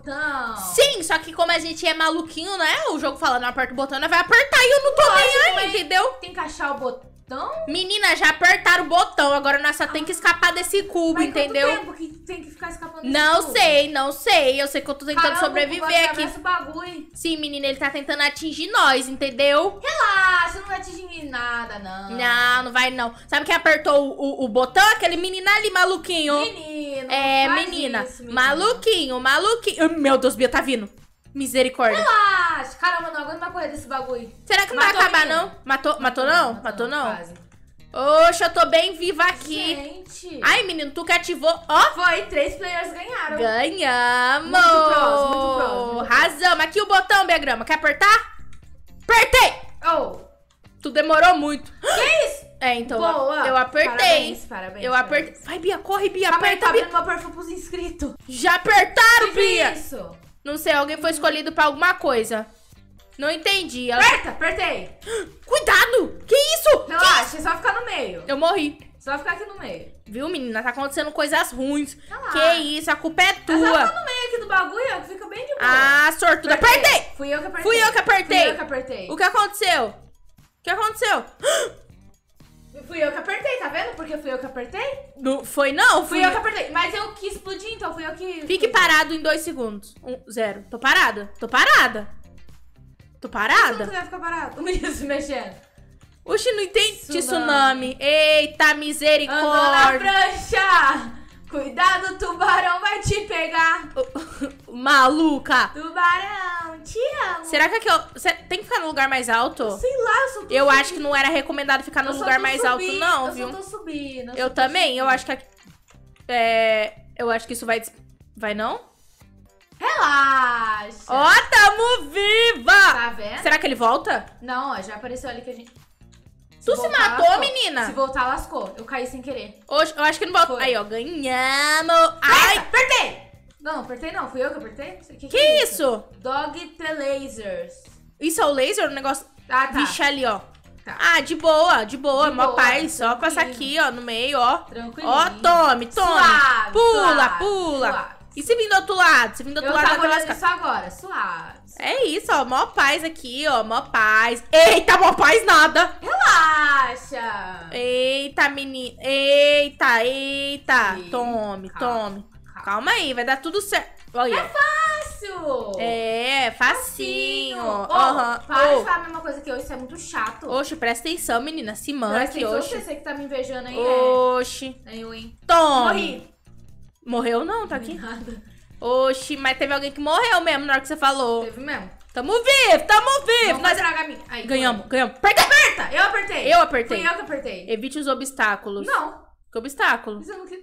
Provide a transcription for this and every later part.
botão. Sim, só que como a gente é maluquinho, né? O jogo fala, não aperta o botão, nós vai apertar e eu não tô nem aí, entendeu? Tem que achar o botão? Menina, já apertaram o botão, agora nós só tem que escapar desse cubo, Mas entendeu? quanto tempo que tem que ficar escapando desse Não cubo? sei, não sei. Eu sei que eu tô tentando Caramba, sobreviver aqui. Esse bagulho. Sim, menina, ele tá tentando atingir nós, entendeu? Relaxa, não vai atingir nada, não. Não, não vai não. Sabe quem apertou o botão? Aquele menino ali, maluquinho. Menino, É, faz menina. isso, menina. Maluquinho. Meu Deus, Bia, tá vindo. Misericórdia. Relaxa. Caramba, não aguento mais correr desse bagulho. Será que não vai Matou a acabar, menina? não? Matou não? Matou não? Quase. Oxe, eu tô bem viva aqui. Gente. Ai, menino, tu que ativou. Ó, Foi, 3 players ganharam. ganhamos. Muito pros, muito pros. Razão. Aqui o botão, Biagrama. Quer apertar? Apertei. Oh, Tu demorou muito. que isso? É, então Boa. eu apertei. Parabéns. Eu apertei. Vai, Bia, corre, Bia, Calma aí, aperta, tá Bia. abrindo meu perfil pros inscritos. Já apertaram, Que é Bia. isso? Não sei, alguém foi escolhido pra alguma coisa. Não entendi. Apertei. Cuidado! Que isso? Relaxa, é só ficar no meio. Eu morri. Só ficar aqui no meio. Viu, menina? Tá acontecendo coisas ruins. Relaxa. Que isso? A culpa é É só ficar tua. no meio aqui do bagulho, ó, que fica bem de boa. Ah, sortuda. Apertei! Fui eu que apertei. Fui eu que apertei. Fui eu que apertei. O que aconteceu? O que aconteceu? Fui eu que apertei, tá vendo? Porque fui eu que apertei. Não foi não? Fui eu que apertei. Mas eu quis explodir, então fui eu que... Fique parado em 2 segundos. 0. Tô parada. Tô parada. Tô Você não parada. quiser ficar parado. O menino se mexendo. Oxi, não entendi. Tsunami. Tsunami. Eita, Andou na misericórdia. prancha. Cuidado, o tubarão vai te pegar. Maluca. Tubarão, te amo. Será que aqui você tem que ficar no lugar mais alto? Sei lá, eu só tô Eu acho que não era recomendado ficar no lugar mais alto, não, viu? Eu só tô subindo. Eu também, eu acho que eu acho que isso vai... Vai não? Relaxa. Ó, tamo viva! Tá vendo? Será que ele volta? Não, ó, já apareceu ali que a gente... Tu se voltar, matou, lascou. menina? Se voltar, lascou. Eu caí sem querer. Hoje, eu acho que não volta. Foi. Aí, ó, ganhamos. Ai, Apertei! Não, apertei não. Fui eu que apertei? que isso? Dog the lasers. Isso é o laser, o negócio... Ah, tá. Vixe, ali, ó. Tá. Ah, de boa, De mó boa, paz. Só tranquilo. passar aqui, ó, no meio, ó. Tranquilinho. Ó, tome. Suave, Pula, suave, pula. suave. E se vir do outro lado? Se vir do outro Eu lado, tava vai olhando lascar. isso agora. Suave. É isso, ó, mó paz aqui, ó, mó paz. Eita, mó paz nada. Relaxa. Eita, menina. Eita. Ih, Tome. calma. Calma aí, vai dar tudo certo. Olha. Fácil. É, facinho. Ô, Aham. para de Ô, falar a mesma coisa que eu. Isso é muito chato. Oxe, presta atenção, menina. Se manque, Presta atenção, oxe. você que tá me invejando aí, Oxe. é eu, hein? Tome. Morri. Morreu não, tá aqui. Nada. Oxi, mas teve alguém que morreu mesmo na hora que você falou. Teve mesmo. Tamo vivo, tamo vivo. Não vai Nós estragar a minha. Aí, ganhamos. Aperta! Eu apertei. Eu apertei. Fui eu que apertei. Evite os obstáculos. Não. Que obstáculo? Isso eu não quis.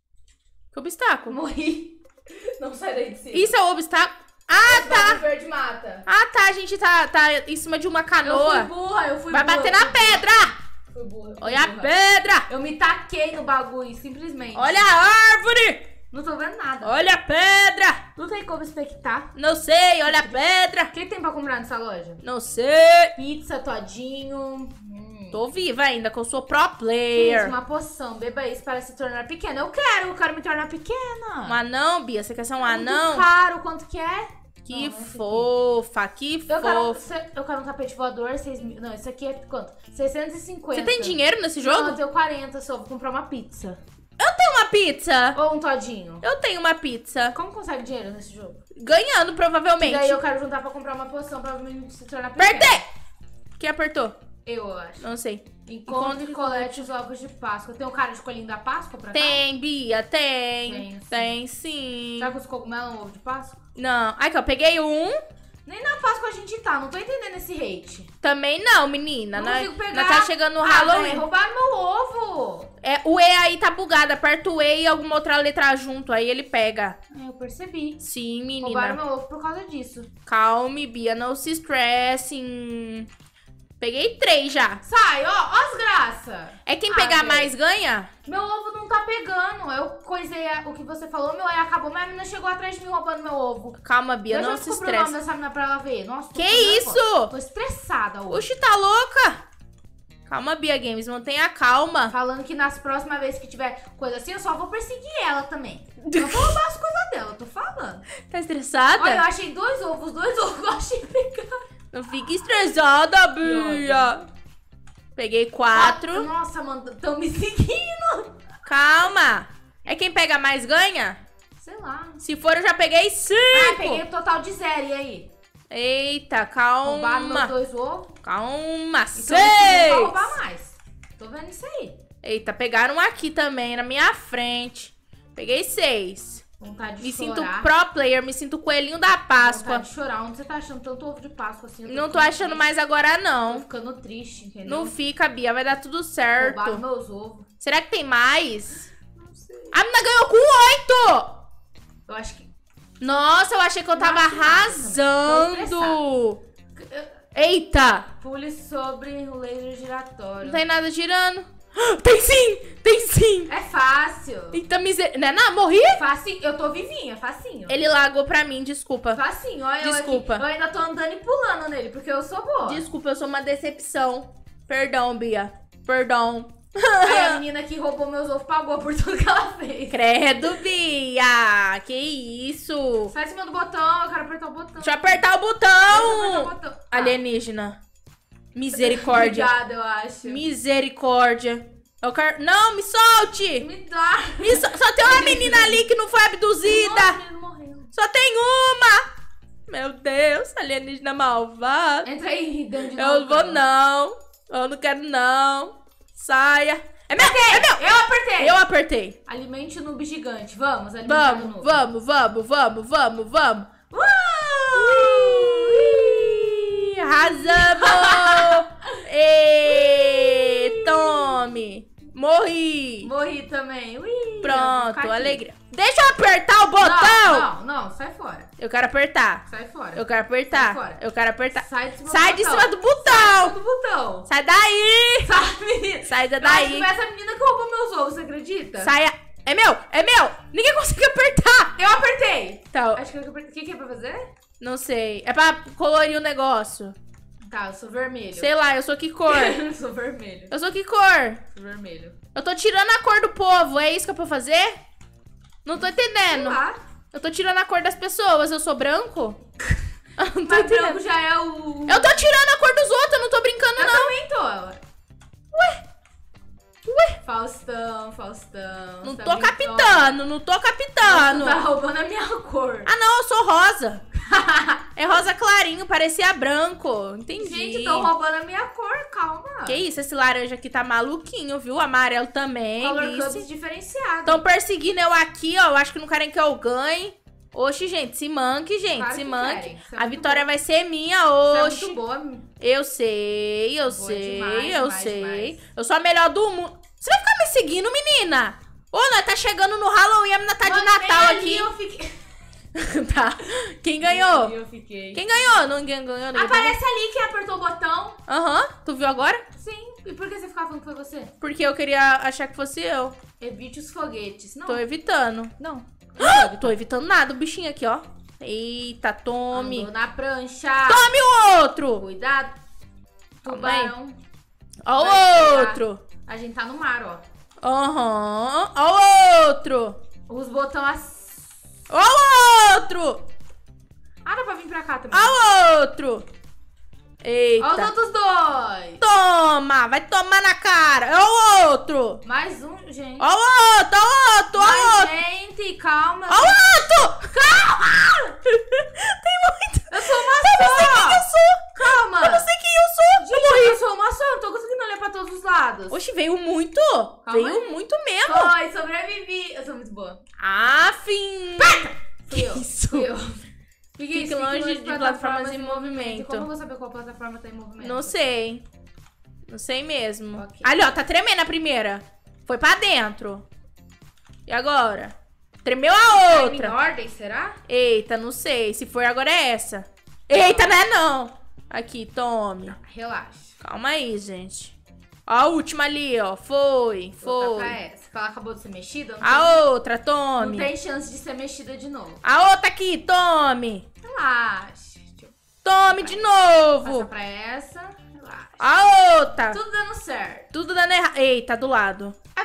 Que obstáculo? Morri. Não sai daí de cima. Isso é o obstáculo? Ah, tá. O verde mata. Ah, tá. A gente tá em cima de uma Eu canoa. fui burra, eu fui Vai burra. bater na pedra. Fui burra. fui Olha a burra. pedra. Eu me taquei no bagulho, simplesmente. Olha a árvore. Não tô vendo nada. Olha a pedra. Não tem como expectar. Não sei, olha a pedra. O que tem pra comprar nessa loja? Não sei. Pizza, todinho. Tô viva ainda, que eu sou pro Que isso, player. uma poção. Beba isso para se tornar pequena. Eu quero me tornar pequena. Um anão, Bia? Você quer ser um É muito anão? caro, quanto que é? Que Não, esse aqui. fofa, que fofa. Eu quero um tapete voador, 6 mil. Não, isso aqui é quanto? 650. Você tem dinheiro nesse Não, jogo? eu tenho 40 só. Vou comprar uma pizza. Tem uma pizza. Ou um todinho. Eu tenho uma pizza. Como consegue dinheiro nesse jogo? Ganhando, E provavelmente. daí eu quero juntar pra comprar uma poção pra me se tornar pequena. Apertei! Quem apertou? Eu acho. Não sei. Encontre e colete os ovos de Páscoa. Tem um cara de coelhinho da Páscoa pra cá? Tem, Bia, tem. Tem, sim. Tem sim. Será que os cogumelos é um ovo de Páscoa? Não. Aqui, ó, peguei um. Nem na Páscoa a gente tá. Não tô entendendo esse hate. Também não, menina. Não consigo pegar. Nós tá chegando no Ah, Halloween. véi, roubaram meu ovo. É, o E aí tá bugado. Aperta o E e alguma outra letra junto. Aí ele pega. Eu percebi. Sim, Roubaram menina. meu ovo por causa disso. Calme, Bia. Não se estresse. Peguei 3 já. Sai, ó as graças. É quem Ah, pegar velho. mais ganha? Meu ovo não tá pegando. Eu coisei o que você falou, meu E acabou, mas a menina chegou atrás de mim roubando meu ovo. Calma, Bia. Deixa Não eu se descobrir o nome estresse. dessa menina pra ela ver. Nossa, tô Que ficando nervosa. isso? Tô estressada hoje. Oxi, tá louca? Calma, Bia Games. Mantenha calma. Falando que nas próximas vezes que tiver coisa assim, eu só vou perseguir ela também. Eu vou roubar as coisas dela, eu tô falando. Tá estressada? Olha, eu achei 2 ovos, 2 ovos eu achei pegar. Não fique estressada, Bia. Peguei 4. Nossa, mano, tão me seguindo. Calma. É quem pega mais ganha? Sei lá. Se for, eu já peguei 5. Ah, peguei o total de 0, e aí? Eita, Roubaram meus calma. 2 ovos. Calma, Então eu preciso pra roubar 6. mais. Tô vendo isso aí. Eita, pegaram aqui também, na minha frente. Peguei 6. Vontade de Me sinto chorar. pro player, me sinto coelhinho da Páscoa. Vontade de chorar. Onde você tá achando tanto ovo de Páscoa assim? Eu Não tô ficando achando triste. mais agora, Tô não. ficando triste, entendeu? Não fica, Bia, vai dar tudo certo. Roubaram meus ovos. Será que tem mais? Não sei. A menina ganhou com 8! Eu acho que... Nossa, eu achei que eu tava Nossa, arrasando. Eita! Pule sobre o laser giratório. Não tem nada girando. Tem sim! Tem sim! É fácil. Eita miséria. Não, morri? Facinho. Eu tô vivinha, facinho. Ele lagou pra mim, desculpa. Facinho. Olha Desculpa. eu aqui. Eu ainda tô andando e pulando nele, porque eu sou boa. Desculpa, eu sou uma decepção. Perdão, Bia. Perdão. Aí a menina que roubou meus ovos pagou por tudo que ela fez. Credo, Bia. Que isso? Sai em cima do botão, eu quero apertar o botão. Deixa eu apertar o Deixa eu apertar o botão. botão. Alienígena. Misericórdia. Obrigada, eu acho. Misericórdia. Eu quero... Não, me solte. Me dá. Só tem uma menina ali que não foi abduzida. Nossa, o menino morreu. Só tem uma. Meu Deus, alienígena malvada. Entra aí, dentro de novo. Eu vou não. Eu não quero não. Saia. É meu, é meu. Eu apertei. Eu apertei. Alimente o noob gigante. Vamos, alimentar o noob. Vamos. Arrasamos. E tome. Morri. Morri também. Ui, eu vou Pronto, ficar aqui. alegria. Deixa eu apertar o botão. Não, sai fora. Eu quero apertar. Sai fora. Eu quero Sai apertar. fora. Eu quero apertar. Sai de cima Sai do de botão. cima do botão. Do botão. Sai daí. Sai, menina. Sai Eu acho que daí. foi essa menina que roubou meus ovos, você acredita? Saia. É meu. Ninguém consegue apertar. Eu apertei. Tá, Acho que eu apertei. O que é pra fazer? não sei. É pra colorir o negócio. Tá, eu sou vermelho. Sei lá, eu sou que cor? Eu sou vermelho. Eu sou que cor? Sou vermelho. Eu tô tirando a cor do povo. É isso que é pra fazer? Não tô entendendo. Ah, Eu tô tirando a cor das pessoas. Eu sou branco? Eu não tô mas entendendo. branco já é o... Eu tô tirando a cor dos outros. Eu não tô brincando, Eu não. também tô. Ué? Faustão. Não tá tô brincando. captando. Não tô captando. Tá roubando a minha cor. Ah, não, eu sou rosa. É rosa clarinho, parecia branco. Entendi. Gente, tô roubando a minha cor, calma. Que isso, esse laranja aqui tá maluquinho, viu? Amarelo também. Color vice. Cubs diferenciado. Tão perseguindo eu aqui, ó. Eu acho que não querem que eu ganhe. Oxi, gente, se manque, gente. Claro se que manque. querem. Você é A muito vitória boa. vai ser minha Você é hoje. muito boa. Eu sei. Boa demais, demais. Eu sou a melhor do mundo. Você vai ficar me seguindo, menina? Ô, nós tá chegando no Halloween, a menina tá de Mano, Natal nem ali aqui. Eu fiquei... Tá. Quem ganhou? Eu fiquei. Quem ganhou? Ninguém ganhou. Ninguém Aparece ali quem apertou o botão. Aham. Tu viu agora? Sim. E por que você ficava falando que foi você? Porque eu queria achar que fosse eu. Evite os foguetes. Não. Tô evitando. Não. Tô evitando nada, o bichinho aqui, ó. Eita, tome. Andou na prancha. Tome o outro. Cuidado. Calma aí. Tubarão. Ó Vai o pegar. outro. A gente tá no mar, ó. Aham. Ó o outro. Os botões... Ó o outro. Ah, dá pra vir pra cá também. Ó o outro. Ó os Eita. outros dois. Toma. Vai tomar na cara. Ó o outro. Mais um, gente. Ó o outro. Ó o outro. Ó o Mas, outro. gente, calma. Ó o outro. Calma. Tem muito. Eu sou uma Eu não sei quem eu só. sou. Calma. Eu não sei quem eu sou. Gente, Eu morri. eu sou uma só. Eu não tô conseguindo olhar pra todos os lados. Oxe, veio muito. Calma Veio aí. muito mesmo. Foi, sobrevivi. Eu sou muito boa. Afim. Fui eu. Isso. Fui eu. Fique longe de plataformas em movimento. E como eu vou saber qual plataforma tá em movimento? Não sei. Não sei mesmo. Ok. Ali, ó, tá tremendo a primeira. Foi pra dentro. E agora? Tremeu a Tá em outra. ordem, será? Eita, não sei. Se for agora é essa. Eita, não é não. Aqui, tome. Relaxa. Calma aí, gente. Ó, a última ali, ó. Foi, Vou botar pra foi. essa. Que ela acabou de ser mexida. Não, A outra, tem, tome. não tem chance de ser mexida de novo. A outra aqui, tome. Relaxa. Deixa eu Tome de passar novo. pra essa. Relaxa. A outra. Tudo dando certo. Tudo dando errado. Eita, do lado. É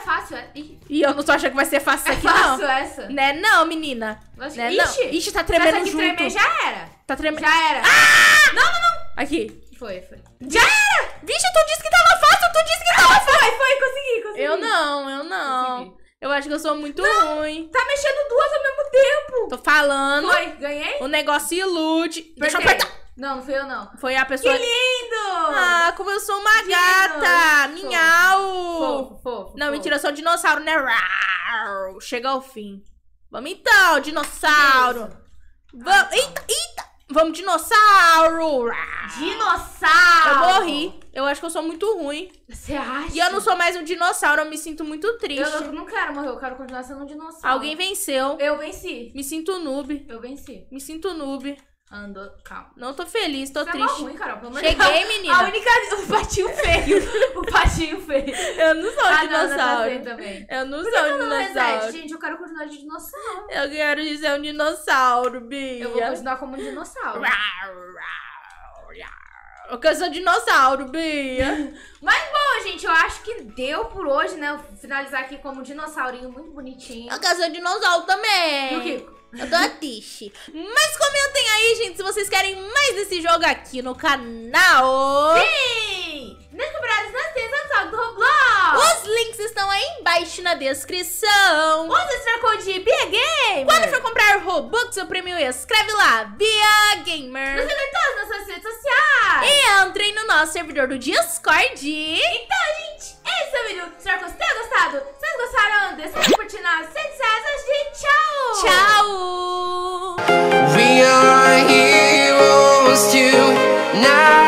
fácil. Ih, E eu não tô achando que vai ser fácil é isso aqui, fácil não. essa. Né não, menina. Né não. Ixi, Ixi, tá se tremendo essa aqui junto. tremer, já era. Tá tremendo. Já era. Aqui. Foi. Já era! Vixe, tu disse que tava fácil, tu disse que tava fácil. Foi, consegui. Eu não. Consegui. Eu acho que eu sou muito ruim. Tá mexendo duas ao mesmo tempo. Tô falando. Foi, ganhei? O negócio ilude. Deixa eu Apertei. apertar. Não fui eu, não. Foi a pessoa... Que lindo! Ah, como eu sou uma gata! Fofo. Minhau! Fofo. Não, mentira, eu sou um dinossauro, né? Rar. Chega ao fim. Vamos então, dinossauro! Vamos... Eita! Vamos, dinossauro! Rar. Dinossauro! Eu morri. Eu acho que eu sou muito ruim. Você acha? E eu não sou mais um dinossauro, eu me sinto muito triste. Eu não quero morrer, eu quero continuar sendo um dinossauro. Alguém venceu. Eu venci. Me sinto noob. Eu venci. Me sinto noob. Andou, calma. Não tô feliz, tô Você é triste. mó ruim, Carol, pelo amor de Cheguei, Deus. menina. A única... O patinho feio. O patinho feio. Eu não sou um Não, tá dinossauro. feio também. Eu não Por sou que um tu não reset? dinossauro. Gente, eu quero continuar de dinossauro. Eu quero ser um dinossauro, Bia. Eu vou continuar como um dinossauro. Eu sou dinossauro, Bia. Mas bom, gente, eu acho que deu por hoje, né? Eu vou finalizar aqui como um dinossaurinho muito bonitinho. Eu quero ser dinossauro também. E o Kiko? Eu tô triste. Mas comentem aí, gente, se vocês querem mais desse jogo aqui no canal. Sim! Descobriados nas ciências do Roblox! Os links estão aí embaixo na descrição. Use extra code BIAGAMER! Quando for comprar Robux ou prêmio, escreve lá, Bia Gamer. Nos siga em todas as nossas redes sociais! E entrem no nosso servidor do Discord. Então, gente, esse é o vídeo. Espero que vocês tenham gostado. Se vocês gostaram, deixa eu curtir nas redes sociais. Gente, tchau! Tchau! We are heroes tonight.